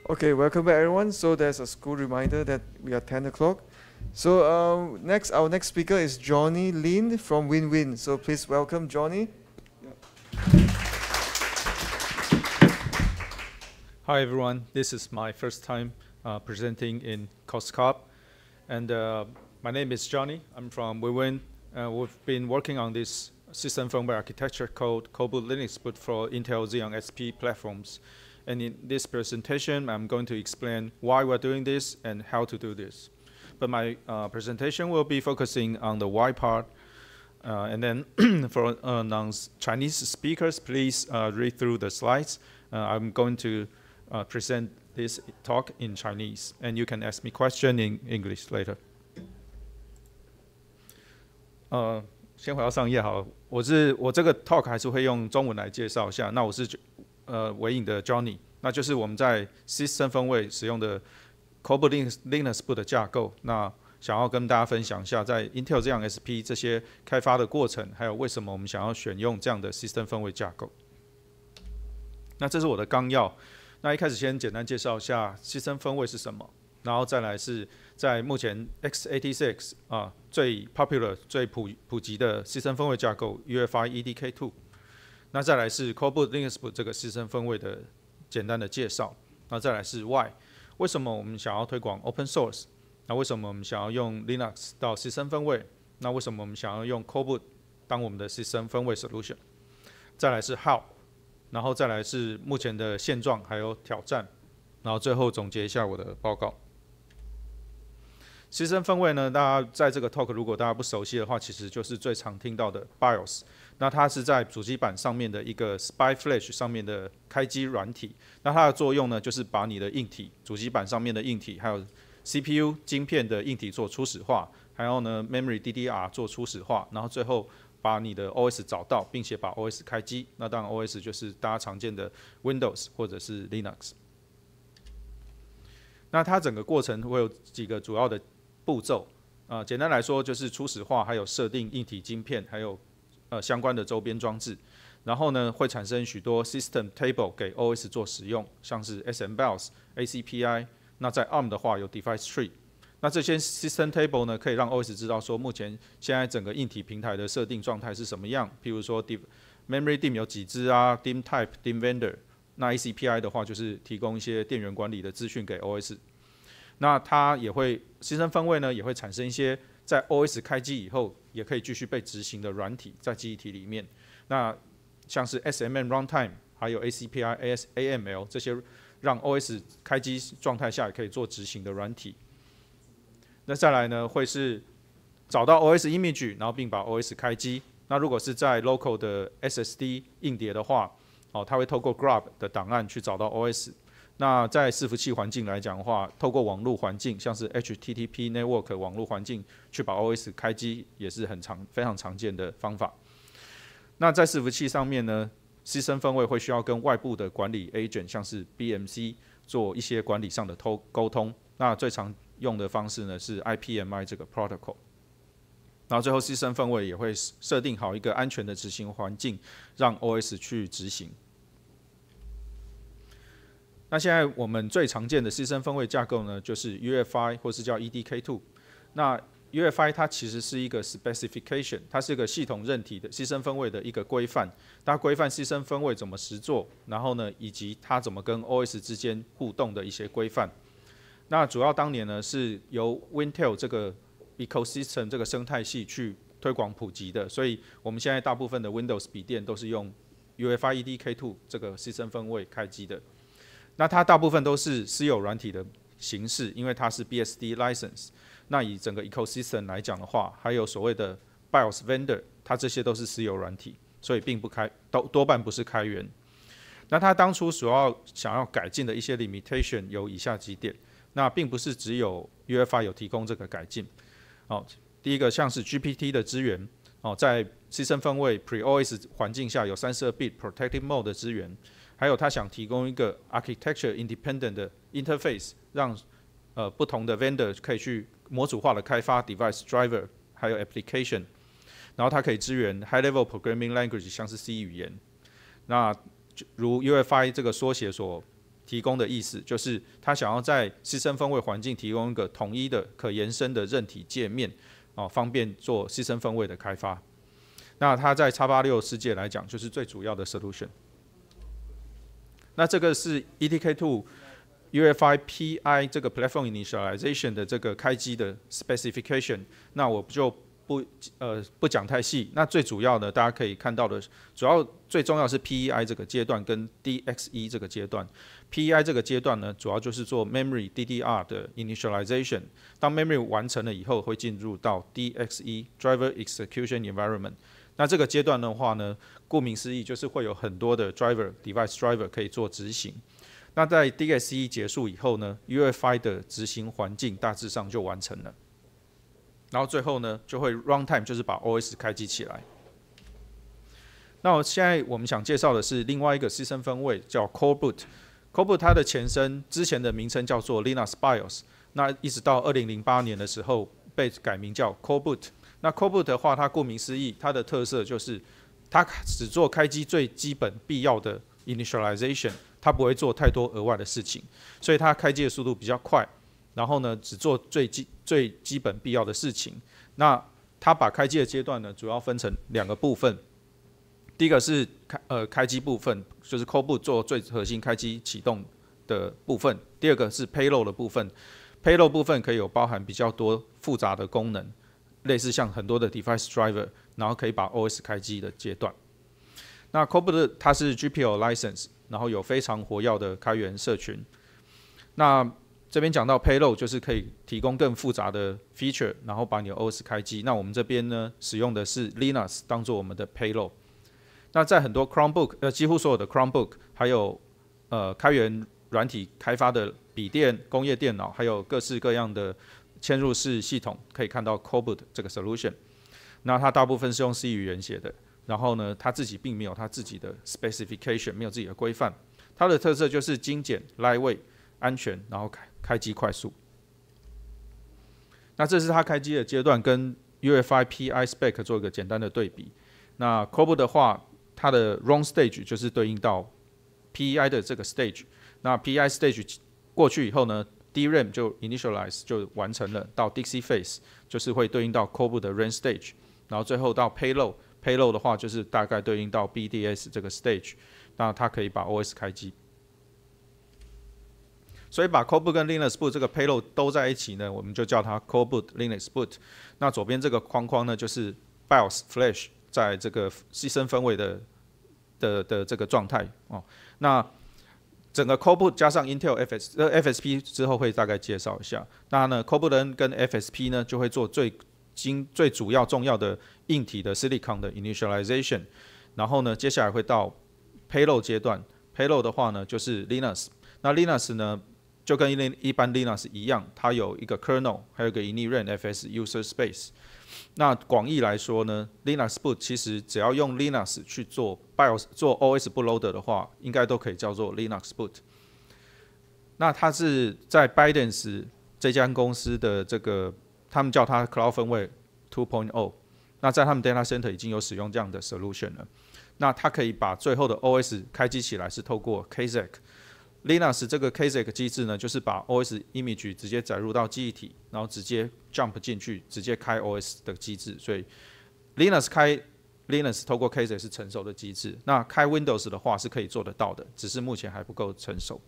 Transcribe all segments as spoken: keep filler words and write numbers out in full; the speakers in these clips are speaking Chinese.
Okay, welcome back everyone. So there's a school reminder that we are ten o'clock. So um, next, our next speaker is Johnny Lin from Win Win. So please welcome Johnny. Hi everyone, this is my first time uh, presenting in COSCOP, and uh, my name is Johnny. I'm from Win Win. Uh, we've been working on this system firmware architecture called Koboot Linux Boot for Intel Xeon S P platforms. And in this presentation, I'm going to explain why we're doing this and how to do this. But my uh, presentation will be focusing on the why part. Uh, and then for uh, non-Chinese speakers, please uh, read through the slides. Uh, I'm going to uh, present this talk in Chinese, and you can ask me question in English later. 呃，先回到上页好了。我是我这个 talk 还是会用中文来介绍一下。那我是呃微影的 Johnny， 那就是我们在 System 分位使用的 Koboot Linux Boot 的架构。那想要跟大家分享一下，在 Intel 这样 S P 这些开发的过程，还有为什么我们想要选用这样的 System 分位架构。那这是我的纲要。那一开始先简单介绍一下 System 分位是什么，然后再来是在目前 x eighty-six 啊最 popular 最普普及的 System 分位架构 U F I E D K two。那再来是 Koboot Linux Boot 这个 System 分位的简单的介绍。那再来是 Why， 为什么我们想要推广 Open Source？ 那为什么我们想要用 Linux 到 System 分位？那为什么我们想要用 Koboot 当我们的 System 分位 solution？ 再来是 How， 然后再来是目前的现状还有挑战，然后最后总结一下我的报告。System 分位呢，大家在这个 talk 如果大家不熟悉的话，其实就是最常听到的 BIOS。那它是在主机板上面的一个 Spy Flash 上面的开机软体。那它的作用呢，就是把你的硬体、主机板上面的硬体，还有 C P U 晶片的硬体做初始化，还有呢 Memory D D R 做初始化，然后最后把你的 O S 找到，并且把 O S 开机。那当然 O S 就是大家常见的 Windows 或者是 Linux。那它整个过程会有几个主要的步骤。呃，简单来说就是初始化，还有设定硬体晶片，还有呃相关的周边装置。然后呢，会产生许多 System Table 给 O S 做使用，像是 S M B I O S、A C P I。那在 A R M 的话有 Device Tree。那这些 System Table 呢，可以让 O S 知道说目前现在整个硬体平台的设定状态是什么样。譬如说 Memory D I M 有几只啊 ，D I M Type、D I M Vendor。那 A C P I 的话就是提供一些电源管理的资讯给 O S。那它也会 System 分位呢，也会产生一些在 O S 开机以后也可以继续被执行的软体在记忆体里面。那像是 S M M Runtime， 还有 A C P I、A M L 这些让 O S 开机状态下也可以做执行的软体。那再来呢，会是找到 O S image， 然后并把 O S 开机。那如果是在 local 的 S S D 硬碟的话，哦，它会透过 grub 的档案去找到 O S。那在伺服器环境来讲的话，透过网络环境，像是 H T T P network 网络环境去把 O S 开机，也是很常非常常见的方法。那在伺服器上面呢 ，System 分位会需要跟外部的管理 agent， 像是 B M C 做一些管理上的沟通。那最常用的方式呢是 I P M I 这个 protocol。然后最后 System 分位也会设定好一个安全的执行环境，让 O S 去执行。那现在我们最常见的 System 分位架构呢，就是 U F I 或是叫 E D K two。那 U F I 它其实是一个 specification， 它是一个系统韧体的 System 分位的一个规范，它规范 System 分位怎么实作，然后呢，以及它怎么跟 O S 之间互动的一些规范。那主要当年呢是由 Wintel 这个 ecosystem 这个生态系去推广普及的，所以我们现在大部分的 Windows 笔电都是用 U F I E D K two 这个 System 分位开机的。那它大部分都是私有软体的形式，因为它是 B S D license。那以整个 ecosystem 来讲的话，还有所谓的 BIOS vendor， 它这些都是私有软体，所以并不开多多半不是开源。那它当初主要想要改进的一些 limitation 有以下几点。那并不是只有 U F I 有提供这个改进。哦，第一个像是 G P T 的支援，哦，在 System 分位 Pre-O S 环境下有 三十二 bit Protected Mode 的支援。还有他想提供一个 architecture independent 的 interface， 让呃不同的 vendor 可以去模组化的开发 device driver， 还有 application， 然后它可以支援 high level programming language， 像是 C 语言。那如 U F I 这个缩写所提供的意思，就是它想要在system分位环境提供一个统一的可延伸的韧体界面，哦，方便做system分位的开发。那它在 X 八十六 世界来讲，就是最主要的 solution。那这个是 E T K 二 U E F I P I 这个 Platform Initialization 的这个开机的 specification， 那我就不呃不讲太细。那最主要的大家可以看到的，主要最重要是 P E I 这个阶段跟 D X E 这个阶段。P E I 这个阶段呢，主要就是做 Memory D D R 的 Initialization。当 Memory 完成了以后，会进入到 D X E Driver Execution Environment。那这个阶段的话呢，顾名思义就是会有很多的 driver device driver 可以做执行。那在 D X E 结束以后呢 ，U E F I 的执行环境大致上就完成了。然后最后呢，就会 runtime 就是把 O S 开机起来。那现在我们想介绍的是另外一个 system 分位，叫 Core Boot。Core Boot 它的前身之前的名称叫做 Linux BIOS， 那一直到二零零八年的时候被改名叫 Core Boot。那 Core Boot 的话，它顾名思义，它的特色就是它只做开机最基本必要的 initialization， 它不会做太多额外的事情，所以它开机的速度比较快。然后呢，只做最基最基本必要的事情。那它把开机的阶段呢，主要分成两个部分。第一个是开呃开机部分，就是 Core Boot 做最核心开机启动的部分。第二个是 Payload 的部分 ，Payload 部分可以有包含比较多复杂的功能。类似像很多的 device driver， 然后可以把 O S 开机的阶段。那 Core Boot 它是 G P L license， 然后有非常活跃的开源社群。那这边讲到 Payload 就是可以提供更复杂的 feature， 然后把你的 O S 开机。那我们这边呢使用的是 Linux 当做我们的 Payload。那在很多 Chromebook， 呃几乎所有的 Chromebook， 还有呃开源软体开发的笔电、工业电脑，还有各式各样的嵌入式系统可以看到 Core Boot 这个 solution， 那它大部分是用 C 语言写的，然后呢，它自己并没有它自己的 specification， 没有自己的规范。它的特色就是精简、lightweight、安全，然后开开机快速。那这是它开机的阶段，跟 U E F I P I spec 做一个简单的对比。那 Core Boot 的话，它的 run stage 就是对应到 P E I 的这个 stage。那 P E I stage 过去以后呢， D RAM 就 initialize 就完成了，到 Dixie Phase 就是会对应到 Core Boot 的 run stage， 然后最后到 Payload， Payload 的话就是大概对应到 B D S 这个 stage， 那它可以把 O S 开机。所以把 Core Boot 跟 Linux Boot 这个 Payload 都在一起呢，我们就叫它 Core Boot Linux Boot。那左边这个框框呢，就是 BIOS Flash 在这个system分位的的的这个状态哦。那整个 Core Boot 加上 Intel F S 呃 F S P 之后会大概介绍一下。那呢 Core Boot 跟 F S P 呢就会做最精最主要重要的硬体的 Silicon 的 initialization。然后呢，接下来会到 Payload 阶段。Payload 的话呢，就是 Linux。那 Linux 呢，就跟一般 Linux 一样，它有一个 kernel， 还有一个 init F S user space。那广义来说呢 ，Linux Boot 其实只要用 Linux 去做 BIOS 做 O S bootloader 的话，应该都可以叫做 Linux Boot。那它是在 ByteDance 这家公司的这个，他们叫它 Cloud 分位 二点零。那在他们 Data Center 已经有使用这样的 solution 了。那它可以把最后的 O S 开机起来是透过 K Z A C。Linux 这个 K Z A C 机制呢，就是把 O S image 直接载入到记忆体，然后直接 jump 进去，直接开 O S 的机制。所以 Linux 开 Linux 透过 K Z A C 是成熟的机制。那开 Windows 的话是可以做得到的，只是目前还不够成熟。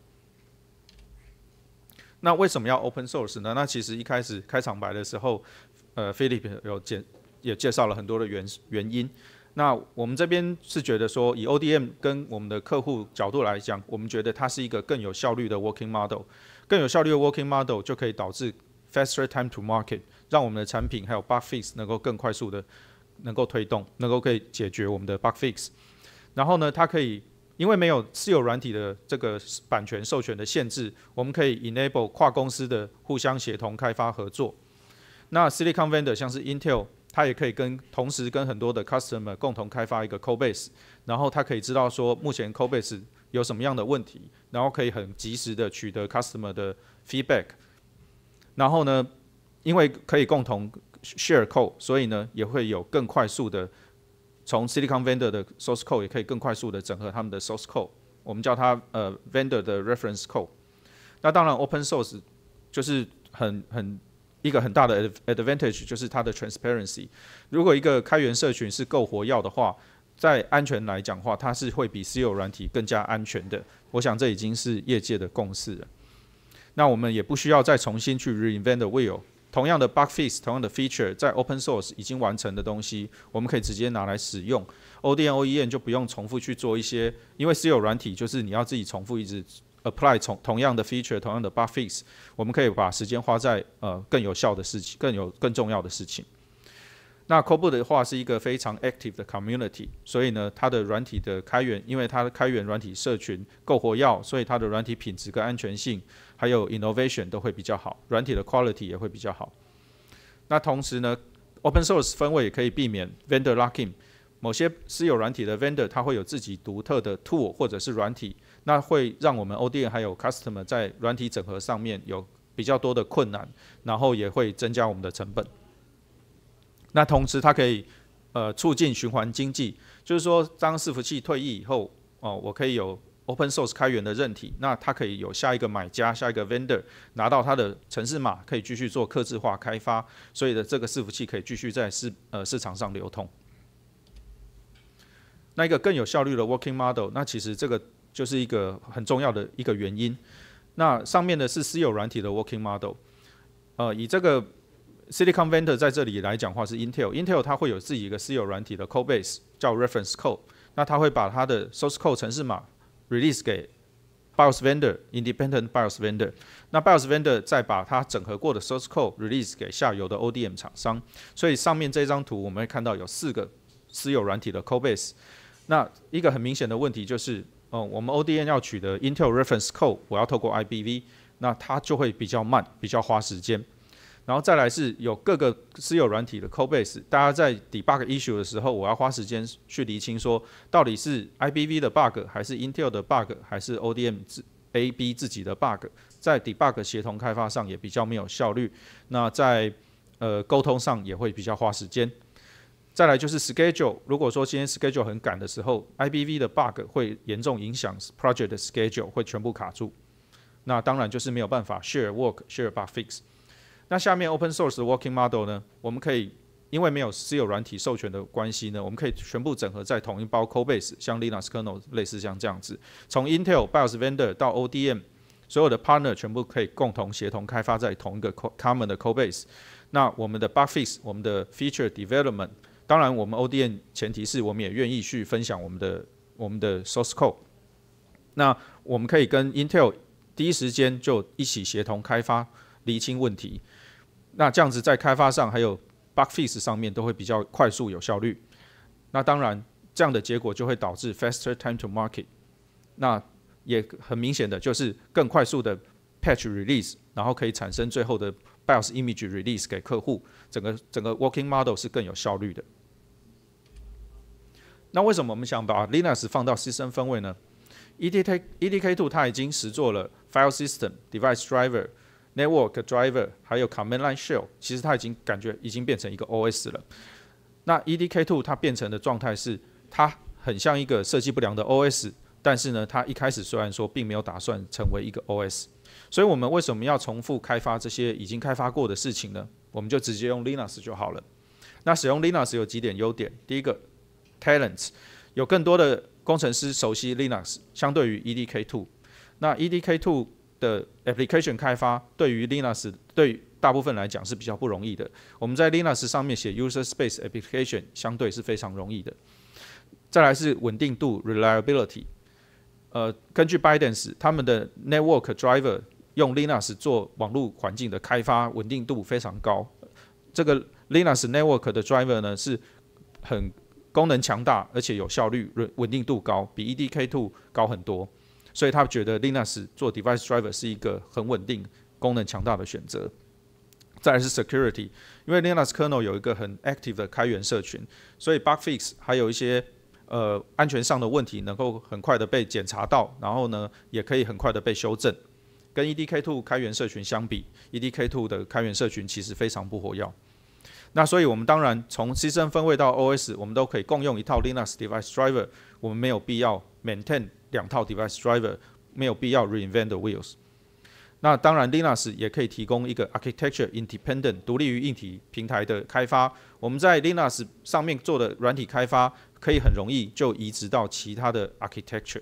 那为什么要 Open Source 呢？那其实一开始开场白的时候，呃 ，Philip 有介也介绍了很多的原原因。那我们这边是觉得说，以 O D M 跟我们的客户角度来讲，我们觉得它是一个更有效率的 working model， 更有效率的 working model 就可以导致 faster time to market， 让我们的产品还有 bug fix 能够更快速的能够推动，能够可以解决我们的 bug fix。然后呢，它可以因为没有私有软体的这个版权授权的限制，我们可以 enable 跨公司的互相协同开发合作。那 Silicon Vendor 像是 Intel，它也可以跟同时跟很多的 customer 共同开发一个 codebase， 然后它可以知道说目前 codebase 有什么样的问题，然后可以很及时的取得 customer 的 feedback。然后呢，因为可以共同 share code， 所以呢也会有更快速的从 Silicon Vendor 的 source code 也可以更快速的整合他们的 source code， 我们叫它呃 vendor 的 reference code。那当然 open source 就是很很一个很大的 advantage 就是它的 transparency。如果一个开源社群是够活跃的话，在安全来讲的话，它是会比私有软体更加安全的。我想这已经是业界的共识了。那我们也不需要再重新去 reinvent the wheel。同样的 bug fix， 同样的 feature， 在 open source 已经完成的东西，我们可以直接拿来使用。O D M、O E M 就不用重复去做一些，因为私有软体就是你要自己重复一直 apply 同同样的 feature、同样的 bug fix， 我们可以把时间花在呃更有效的事情、更有更重要的事情。那 Codebook 的话是一个非常 active 的 community， 所以呢，它的软体的开源，因为它的开源软体社群够活跃，所以它的软体品质跟安全性，还有 innovation 都会比较好，软体的 quality 也会比较好。那同时呢 ，open source 分位也可以避免 vendor lock-in， 某些私有软体的 vendor 它会有自己独特的 tool 或者是软体，那会让我们 O D M 还有 customer 在软体整合上面有比较多的困难，然后也会增加我们的成本。那同时它可以呃促进循环经济，就是说当伺服器退役以后，哦，我可以有 open source 开源的韧体，那它可以有下一个买家、下一个 vendor 拿到它的程式码，可以继续做客制化开发，所以的这个伺服器可以继续在市呃市场上流通。那一个更有效率的 working model， 那其实这个就是一个很重要的一个原因。那上面的是私有软体的 working model， 呃，以这个Silicon vendor 在这里来讲话是 Intel，Intel 它会有自己一个私有软体的 code base 叫 reference code， 那它会把它的 source code 程式码 release 给 BIOS vendor、independent BIOS vendor， 那 BIOS vendor 再把它整合过的 source code release 给下游的 O D M 厂商，所以上面这张图我们会看到有四个私有软体的 code base。那一个很明显的问题就是，呃、我们 O D M 要取得 Intel reference code， 我要透过 I B V， 那它就会比较慢，比较花时间。然后再来是有各个私有软体的 code base， 大家在 debug issue 的时候，我要花时间去厘清说，到底是 I B V 的 bug， 还是 Intel 的 bug， 还是 O D M A B 自己的 bug， 在 debug 协同开发上也比较没有效率，那在呃沟通上也会比较花时间。再来就是 schedule， 如果说今天 schedule 很赶的时候 ，I B V 的 bug 会严重影响 project 的 schedule， 会全部卡住。那当然就是没有办法 share work、share bug fix。那下面 open source 的 working model 呢，我们可以因为没有私有软体授权的关系呢，我们可以全部整合在同一包 code base， 像 Linux kernel 类似像这样子，从 Intel BIOS vendor 到 O D M， 所有的 partner 全部可以共同协同开发在同一个 common 的 code base。那我们的 bug fix， 我们的 feature development， 当然我们 O D M 前提是我们也愿意去分享我们的我们的 source code。那我们可以跟 Intel 第一时间就一起协同开发，厘清问题。那这样子在开发上还有 bug fix 上面都会比较快速有效率。那当然这样的结果就会导致 faster time to market。那也很明显的就是更快速的 patch release， 然后可以产生最后的 BIOS image release 给客户，整个整个 working model 是更有效率的。那为什么我们想把 Linux 放到 system 分位呢？ E D K E D K 二 它已经实做了 file system、device driver、network driver， 还有 command line shell， 其实它已经感觉已经变成一个 O S 了。那 E D K 二 它变成的状态是，它很像一个设计不良的 O S， 但是呢，它一开始虽然说并没有打算成为一个 O S， 所以我们为什么要重复开发这些已经开发过的事情呢？我们就直接用 Linux 就好了。那使用 Linux 有几点优点，第一个 talents， 有更多的工程师熟悉 Linux， 相对于 E D K 二。那 E D K 二的 application 开发对于 Linux 对于大部分来讲是比较不容易的。我们在 Linux 上面写 user space application 相对是非常容易的。再来是稳定度 reliability， 呃，根据 ByteDance 他们的 network driver 用 Linux 做网络环境的开发，稳定度非常高。这个 Linux network 的 driver 呢是很功能强大，而且有效率，稳定度高，比 E D K 二 高很多。所以他觉得 Linux 做 device driver 是一个很稳定、功能强大的选择。再来是 security， 因为 Linux kernel 有一个很 active 的开源社群，所以 bug fix 还有一些呃安全上的问题能够很快的被检查到，然后呢也可以很快的被修正。跟 E D K 二 开源社群相比 ，E D K 二 的开源社群其实非常不活跃。那所以我们当然从 system 分位到 O S， 我们都可以共用一套 Linux device driver， 我们没有必要 maintain 两套 device driver， 没有必要 reinvent the wheels。那当然 Linux 也可以提供一个 architecture independent 独立于硬体平台的开发。我们在 Linux 上面做的软体开发，可以很容易就移植到其他的 architecture。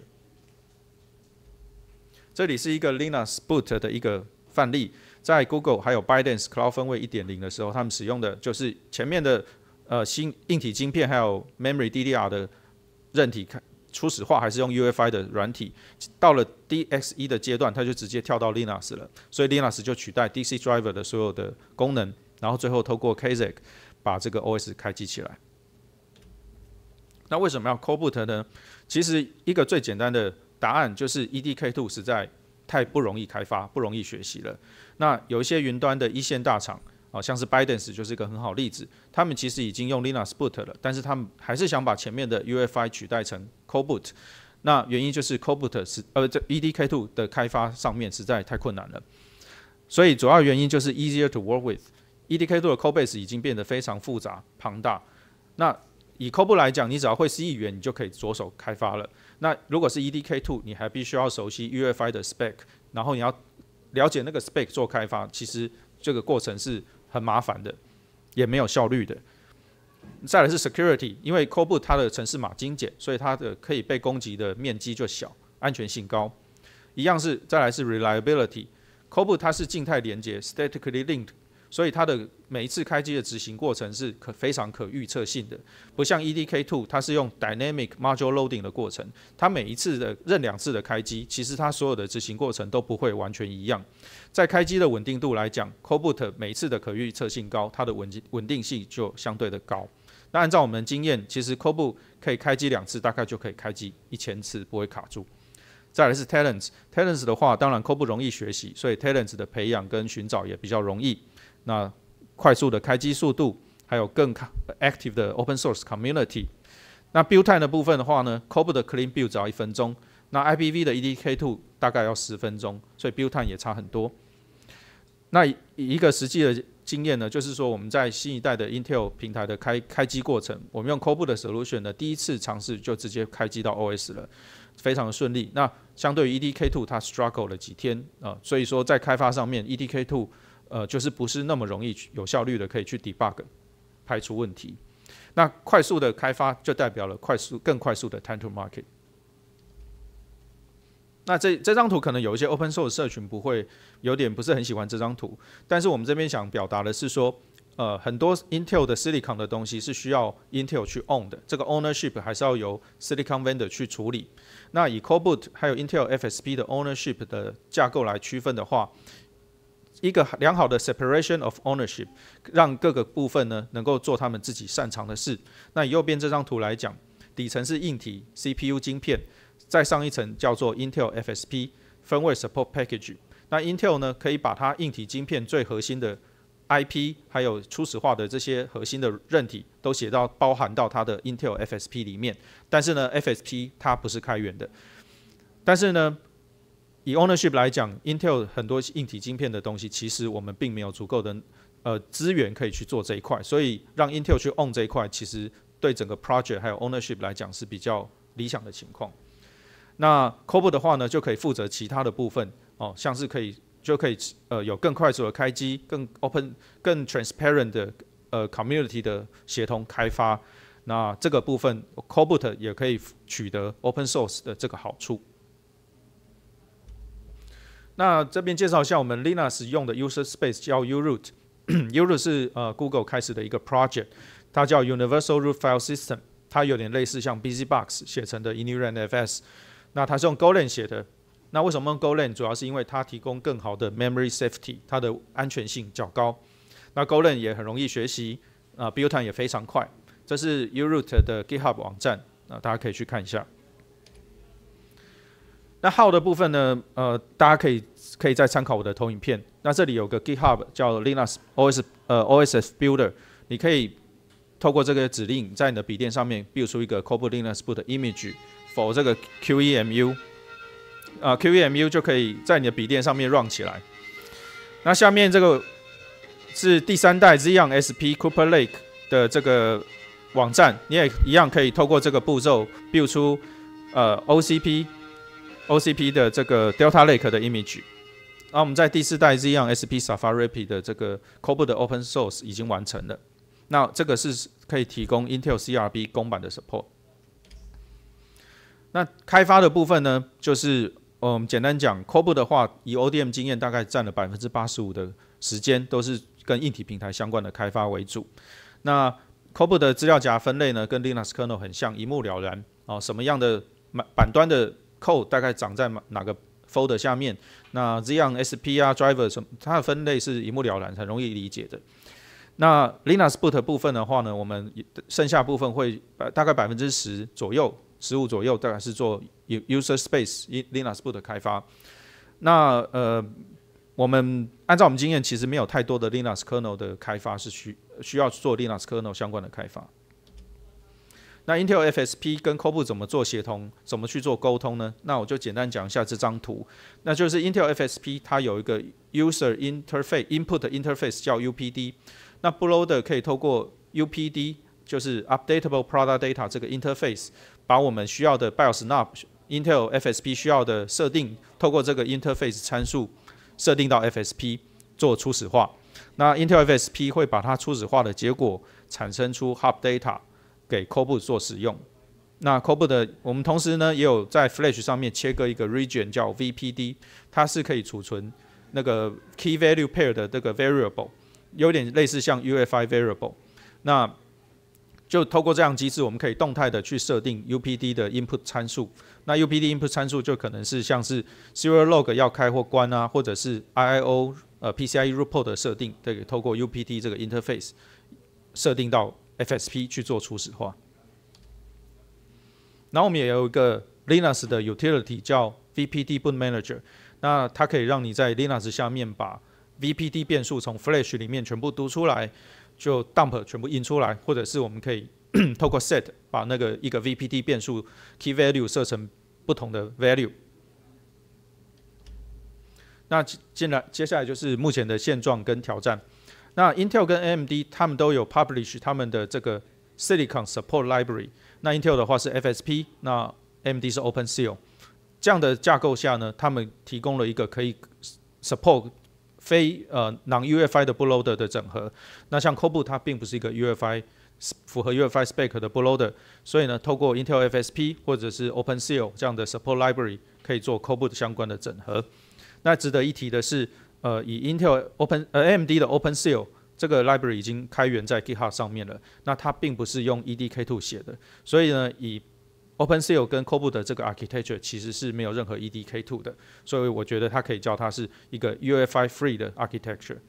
这里是一个 Linux boot 的一个范例，在 Google 还有 ByteDance CloudFirmware 一点零 的时候，他们使用的就是前面的呃新硬体晶片还有 Memory D D R 的韧体初始化，还是用 U F I 的软体。到了 D X E 的阶段，它就直接跳到 Linux 了，所以 Linux 就取代 D C Driver 的所有的功能，然后最后透过 K Z K 把这个 O S 开机起来。那为什么要 Coboot 呢？其实一个最简单的答案就是 E D K 二 实在太不容易开发，不容易学习了。那有一些云端的一线大厂啊，像是 ByteDance 就是一个很好例子，他们其实已经用 Linux boot 了，但是他们还是想把前面的 U F I 取代成 Coboot。那原因就是 Coboot 是呃这 E D K 二 的开发上面实在太困难了，所以主要原因就是 easier to work with。E D K 二 的 codebase 已经变得非常复杂庞大。那以 Coboot 来讲，你只要会 C 语言，你就可以着手开发了。那如果是 E D K 二， 你还必须要熟悉 U F I 的 spec， 然后你要了解那个 spec 做开发，其实这个过程是很麻烦的，也没有效率的。再来是 security， 因为 Coboot 它的程式码精简，所以它的可以被攻击的面积就小，安全性高。一样是再来是 reliability，Coboot 它是静态连接 statically linked， 所以它的每一次开机的执行过程是可非常可预测性的，不像 E D K 二 它是用 dynamic module loading 的过程，它每一次的任两次的开机，其实它所有的执行过程都不会完全一样。在开机的稳定度来讲 ，Coboot 每一次的可预测性高，它的稳稳定性就相对的高。那按照我们的经验，其实 Coboot 可以开机两次，大概就可以开机一千次，不会卡住。再来是 Talents，Talents 的话，当然 Coboot 容易学习，所以 Talents 的培养跟寻找也比较容易。那快速的开机速度，还有更 active 的 open source community。那 build time 的部分的话呢 ，Coboot 的 clean build 只要一分钟，那 I P V 的 E D K 二 大概要十分钟，所以 build time 也差很多。那以一个实际的经验呢，就是说我们在新一代的 Intel 平台的开开机过程，我们用 Coboot 的 solution 呢，第一次尝试就直接开机到 O S 了，非常的顺利。那相对于 E D K 二， 它 struggle 了几天啊、呃，所以说在开发上面 E D K 二呃，就是不是那么容易有效率的可以去 debug 排除问题。那快速的开发就代表了快速更快速的 time to market。那这这张图可能有一些 open source 社群不会有点不是很喜欢这张图，但是我们这边想表达的是说，呃，很多 Intel 的 Silicon 的东西是需要 Intel 去 own 的，这个 ownership 还是要由 Silicon vendor 去处理。那以 Coboot 还有 Intel F S P 的 ownership 的架构来区分的话，一个良好的 separation of ownership， 让各个部分呢能够做他们自己擅长的事。那以右边这张图来讲，底层是硬体 C P U 晶片，再上一层叫做 Intel F S P Firmware Support Package。那 Intel 呢可以把它硬体晶片最核心的 I P， 还有初始化的这些核心的韧体都写到包含到它的 Intel F S P 里面。但是呢 F S P 它不是开源的，但是呢以 ownership 来讲 ，Intel 很多硬体晶片的东西，其实我们并没有足够的呃资源可以去做这一块，所以让 Intel 去 own 这一块，其实对整个 project 还有 ownership 来讲是比较理想的情况。那 Coboot 的话呢，就可以负责其他的部分哦，像是可以就可以呃有更快速的开机、更 open、更 transparent 的呃 community 的协同开发。那这个部分 Coboot 也可以取得 open source 的这个好处。那这边介绍一下我们 Linux 用的 user space 叫 uroot，uroot 是呃 Google 开始的一个 project， 它叫 Universal Root File System， 它有点类似像 BusyBox 写成的 Inuran F S， 那它是用 Golang 写的。那为什么用 Golang？ 主要是因为它提供更好的 memory safety， 它的安全性较高。那 Golang 也很容易学习，啊、呃、build time 也非常快。这是 uroot 的 GitHub 网站，啊大家可以去看一下。那 how 的部分呢？呃，大家可以可以再参考我的投影片。那这里有个 GitHub 叫 Linux O S 呃 O S F Builder， 你可以透过这个指令，在你的笔电上面 build 出一个 Coboot Linux Boot image for 这个 Q E M U， 啊、呃、Q E M U 就可以在你的笔电上面 run 起来。那下面这个是第三代 Xeon S P Cooper Lake 的这个网站，你也一样可以透过这个步骤 build 出呃 O C P O C P 的这个 Delta Lake 的 image。那我们在第四代 Xeon S P Sapphire Rapids 的这个 Cobalt 的 Open Source 已经完成了。那这个是可以提供 Intel C R B 公版的 support。那开发的部分呢，就是我们、嗯、简单讲 ，Cobalt 的话，以 O D M 经验大概占了百分之八十五的时间，都是跟硬体平台相关的开发为主。那 Cobalt 的资料夹分类呢，跟 Linux kernel 很像，一目了然哦。什么样的板端的 code 大概长在哪个 folder 下面？那 Xeon S P 啊 driver 什么，它的分类是一目了然，很容易理解的。那 Linux boot 部分的话呢，我们剩下部分会大概百分之十左右。十五左右大概是做 user space Linux boot 的开发。那呃，我们按照我们经验，其实没有太多的 Linux kernel 的开发是需需要做 Linux kernel 相关的开发。那 Intel F S P 跟 Cobalt 怎么做协同，怎么去做沟通呢？那我就简单讲一下这张图。那就是 Intel F S P 它有一个 user interface input interface 叫 U P D。那 bootloader 可以透过 U P D， 就是 updatable product data 这个 interface， 把我们需要的 BIOS N A P、Intel F S P 需要的设定，透过这个 interface 参数设定到 F S P 做初始化。那 Intel F S P 会把它初始化的结果产生出 hub data 给 Cobalt 做使用。那 Cobalt 的我们同时呢也有在 Flash 上面切割一个 region 叫 V P D， 它是可以储存那个 key value pair 的这个 variable， 有点类似像 U F I variable。那就透过这样机制，我们可以动态的去设定 U P D 的 input 参数。那 U P D input 参数就可能是像是 serial log 要开或关啊，或者是 I I O 呃 P C I E root port 的设定，可以透过 U P D 这个 interface 设定到 F S P 去做初始化。然后我们也有一个 Linux 的 utility 叫 V P D Boot Manager， 那它可以让你在 Linux 下面把 V P D 变数从 Flash 里面全部读出来，就 dump 全部印出来，或者是我们可以透过 set 把那个一个 V P D 变数 key value 设成不同的 value。那接来接下来就是目前的现状跟挑战。那 Intel 跟 A M D 他们都有 publish 他们的这个 Silicon Support Library。那 Intel 的话是 F S P， 那 A M D 是 OpenSeal。这样的架构下呢，他们提供了一个可以 support 非呃 non-U F I 的 bootloader 的整合。那像 Cobalt 它并不是一个 U F I 符合 U F I spec 的 bootloader， 所以呢，透过 Intel F S P 或者是 OpenSeal 这样的 support library 可以做 Cobalt 相关的整合。那值得一提的是，呃，以 Intel Open 呃 A M D 的 OpenSeal 这个 library 已经开源在 GitHub 上面了。那它并不是用 E D K 二 写的，所以呢，以 OpenSeal 跟 Cobalt 的这个 architecture 其实是没有任何 E D K 二 的，所以我觉得它可以叫它是一个 U F I free 的 architecture。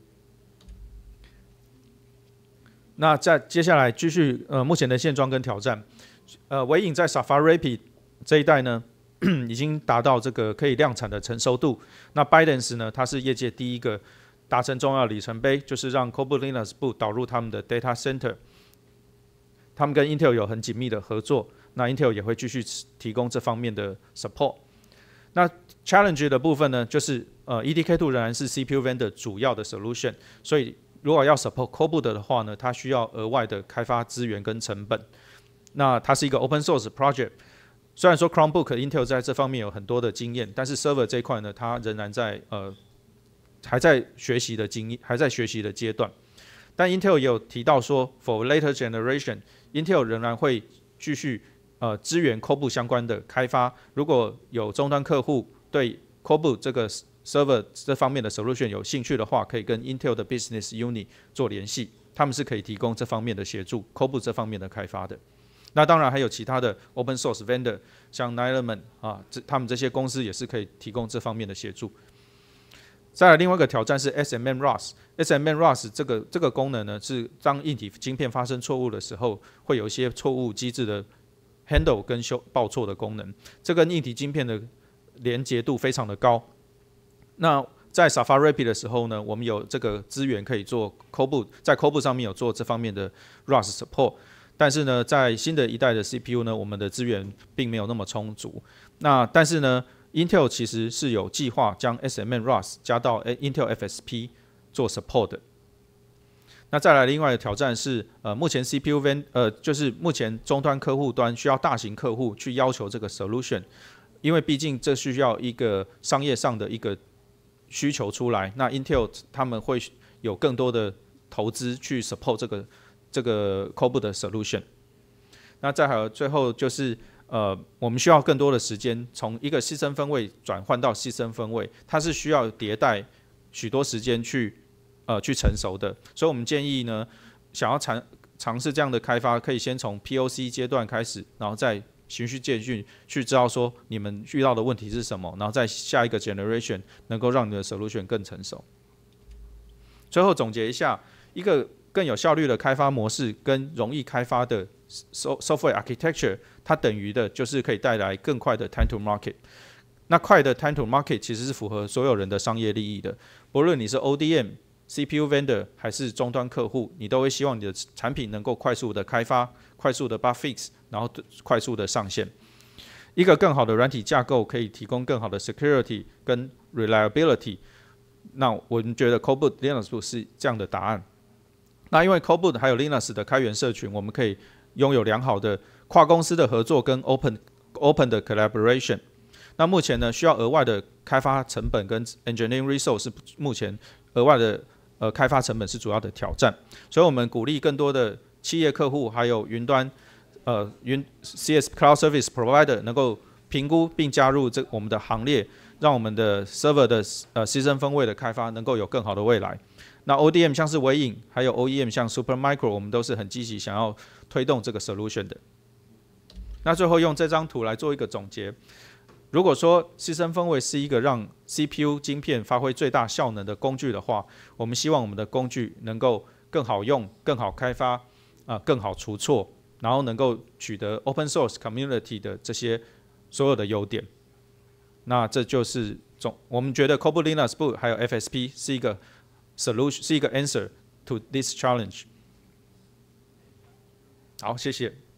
那在接下来继续呃目前的现状跟挑战，呃，微影在 Sapphire Rapids 这一代呢，已经达到这个可以量产的成熟度。那 Bidance 呢，它是业界第一个达成重要里程碑，就是让 Cobalt Linux Boot 导入他们的 data center。他们跟 Intel 有很紧密的合作，那 Intel 也会继续提供这方面的 support。那 challenge 的部分呢，就是呃 E D K 二 仍然是 C P U vendor 主要的 solution， 所以如果要 support Cobalt 的话呢，它需要额外的开发资源跟成本。那它是一个 open source project， 虽然说 Chromebook、Intel 在这方面有很多的经验，但是 server 这一块呢，它仍然在呃还在学习的经验，还在学习的阶段。但 Intel 也有提到说 ，for later generation，Intel 仍然会继续呃支援 Cobalt 相关的开发。如果有终端客户对 Cobalt 这个 server 这方面的 solution 有兴趣的话，可以跟 Intel 的 business unit 做联系，他们是可以提供这方面的协助 ，Cobalt 这方面的开发的。那当然还有其他的 open source vendor， 像 Nylon 啊，这他们这些公司也是可以提供这方面的协助。再来另外一个挑战是 S M M ROS，S M M ROS 这个这个功能呢，是当硬体晶片发生错误的时候，会有一些错误机制的 handle 跟修报错的功能，这跟硬体晶片的连结度非常的高。那在 Sapphire Rapids 的时候呢，我们有这个资源可以做 Cobalt， 在 Cobalt 上面有做这方面的 ROS support。但是呢，在新的一代的 C P U 呢，我们的资源并没有那么充足。那但是呢 ，Intel 其实是有计划将 S M M ROS 加到 Intel F S P 做 support 的。那再来另外的挑战是，呃，目前 C P U van 呃，就是目前终端客户端需要大型客户去要求这个 solution， 因为毕竟这需要一个商业上的一个需求出来，那 Intel 他们会有更多的投资去 support 这个这个 Cobalt 的 solution。那再还有最后就是呃，我们需要更多的时间从一个牺牲分位转换到牺牲分位，它是需要迭代许多时间去呃去成熟的，所以我们建议呢，想要尝尝试这样的开发，可以先从 P O C 阶段开始，然后再循序渐进去知道说你们遇到的问题是什么，然后在下一个 generation 能够让你的 solution 更成熟。最后总结一下，一个更有效率的开发模式跟容易开发的 software architecture， 它等于的就是可以带来更快的 time to market。那快的 time to market 其实是符合所有人的商业利益的，不论你是 O D M、C P U vendor 还是终端客户，你都会希望你的产品能够快速的开发、快速的 bug fix， 然后快速的上线。一个更好的软体架构可以提供更好的 security 跟 reliability。那我们觉得 Cobalt Linux 是这样的答案。那因为 Cobalt 还有 Linux 的开源社群，我们可以拥有良好的跨公司的合作跟 open open 的 collaboration。那目前呢，需要额外的开发成本跟 engineering resource 是目前额外的呃开发成本是主要的挑战，所以我们鼓励更多的企业客户还有云端呃云 C S Cloud Service Provider 能够评估并加入这我们的行列，让我们的 server 的呃牺牲分位的开发能够有更好的未来。那 O D M 像是微影，还有 O E M 像 Supermicro， 我们都是很积极想要推动这个 solution 的。那最后用这张图来做一个总结。如果说牺牲分位是一个让 C P U 晶片发挥最大效能的工具的话，我们希望我们的工具能够更好用、更好开发、啊、呃、更好除错，然后能够取得 Open Source Community 的这些所有的优点。那这就是总我们觉得 Cobalt Linux Boot 还有 F S P 是一个 solution， 是一个 answer to this challenge。好，谢谢。